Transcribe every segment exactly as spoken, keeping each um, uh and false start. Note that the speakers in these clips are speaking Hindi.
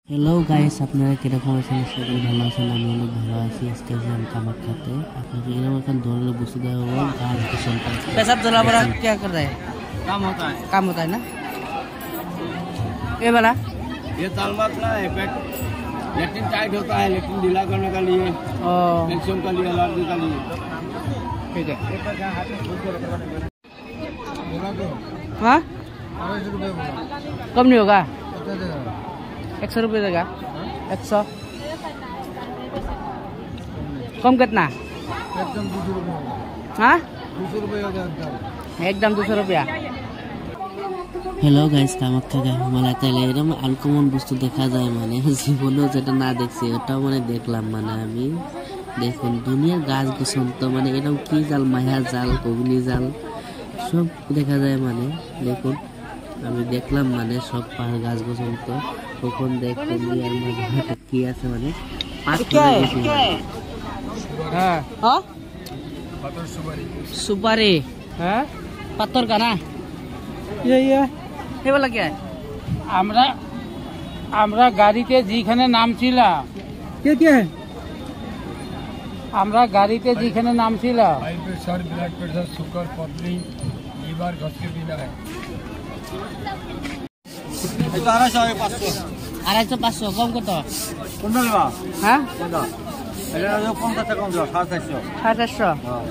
हेलो गाइस আপনারা কিরকম আছেন? সকলে ভালো আছেন? আমি অনেক ভালো আছি। আজকে আমি কামাখ্যাতে আপনাদের এরকম একটা ধরনের বস্তু দেওয়া হলো গাছ গোসল করতে। पेशाब धोना बड़ा क्या कर रहा है? काम होता है काम होता है ना ये वाला ये तालबात ना है पेट लेटिन टाइट होता है लेटिन ढीला करने के लिए और कैल्शियम के लिए एलर्जी के लिए ठीक है। हाँ कम नहीं होगा एक सौ रुपये देगा एक सौ कम कितना हाँ एकदम दो सौ रुपया। हेलो गाइस कामाख्या गाय मला তাইলে এরকম আনকমন বস্তু দেখা যায় মানে জীবনেও যেটা না দেখছি ওটাও মানে দেখলাম মানে আমি দেখুন দুনিয়ার গাছ গোছন তো মানে এরকম কি জাল মায়া জাল কগুনি জাল সব দেখা যায় মানে দেখুন আমি দেখলাম মানে সব পাহাড় গাছ গোছন তো তখন দেখতে আর মধ্যে কি আছে মানে হ্যাঁ হ্যাঁ पत्थर सुपारी सुपारी हाँ पत्थर का ना ये ये ये वाला क्या है আমরা আমরা গাড়িতে যেখানে নাম ছিল क्या क्या है আমরা গাড়িতে যেখানে নাম ছিল high pressure blood pressure sugar পটলি লিভার ঘস के बिना है এটা আড়াইশো পাঁচশো আড়াইশো পাঁচশো কম কত কোনটা নেবা হ্যাঁ কোনটা এটা হলো পঞ্চাশ টাকা কম দাও সাড়ে চারশো সাড়ে চারশো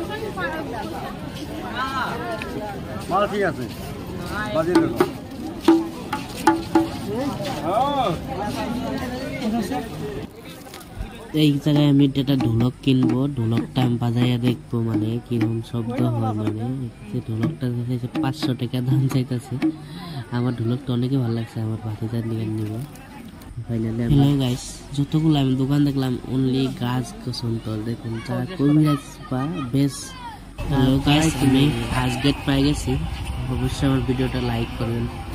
মাল ঠিক আছে বাজিয়ে দেবো এই জায়গায় আমি একটা ঢোলক কিনবো ঢোলকটা আমি বাজাইয়া দেখবো মানে কিরকম শব্দ হয় মানে ঢোলকটা চাইছে পাঁচশো টাকা দাম চাইতেছে আমার ঢোলকটা অনেকই ভালো লাগছে আমার ভাতিজার নিয়ে নিব ফাইনালি। হ্যালো গাইস যতগুলো আমি দোকান দেখলাম অনলি গাছ গোছন তো দেখুন যা কবিরাজ বা বেশ। হ্যালো গাইস আমি ফার্স্ট গেট পাই গেছি অবশ্যই আমার ভিডিওটা লাইক করবেন।